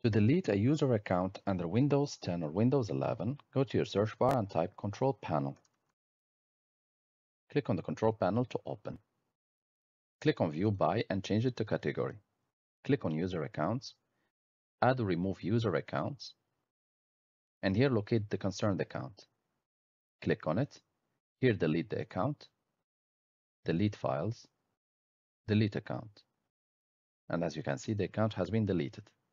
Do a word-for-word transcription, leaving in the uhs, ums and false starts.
To delete a user account under Windows ten or Windows eleven, go to your search bar and type Control Panel. Click on the Control Panel to open. Click on View By and change it to Category. Click on User Accounts, add or remove user accounts, and here locate the concerned account. Click on it. Here delete the account, delete files, delete account. And as you can see, the account has been deleted.